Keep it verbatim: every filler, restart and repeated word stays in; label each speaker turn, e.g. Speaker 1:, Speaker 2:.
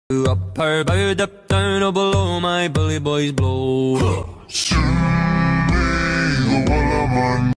Speaker 1: Up her bow, dip down or below, my bully boys blow.